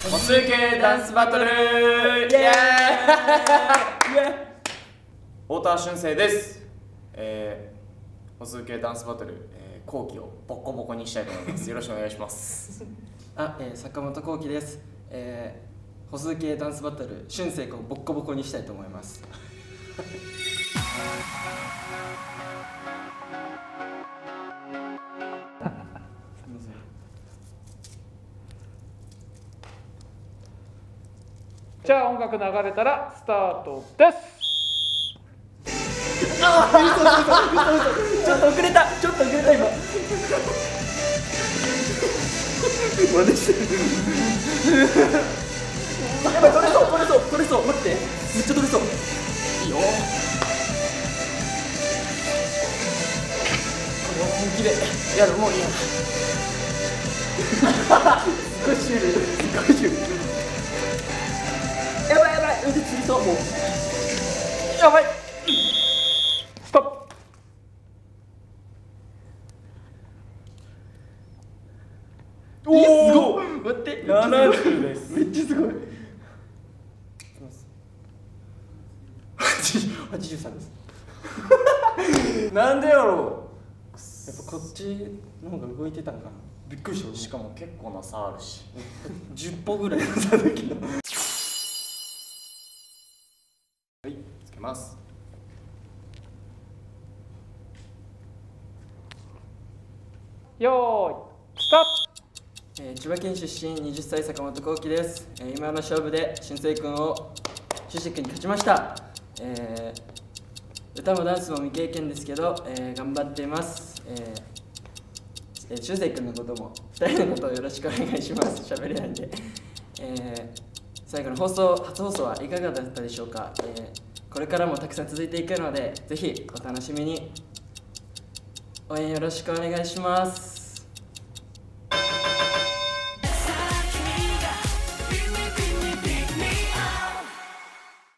歩数計ダンスバトルイエーイ太田俊生です。歩数計ダンスバトル、後期をボッコボコにしたいと思います。よろしくお願いします。 坂本幸輝です。歩数計ダンスバトル俊生君をボッコボコにしたいと思います。 じゃあ音楽流れたらスタートです。 ちょっと遅れた今。真似してる。やばい、取れそう、待って、めっちゃ取れそう。いいよ。本気でやる、もういいや。すごいシュール。やばい、腕つりそう、もう。やばい。 ストップ。 おお、すごい。待って、70です。めっちゃすごい。83です。 なんでやろう。 やっぱこっちの方が動いてたんかな。びっくりした。 しかも結構な差あるし。 10歩ぐらいの差だけど。 はい、つけます。 よーいスタート。 千葉県出身20歳坂本幸輝です。今の勝負で俊生君を俊生君に勝ちました。歌もダンスも未経験ですけど、頑張っています。俊生君のことも2人のことをよろしくお願いします。喋れないんで。最後の初放送はいかがだったでしょうか。これからもたくさん続いていくので、ぜひお楽しみに。応援よろしくお願いします。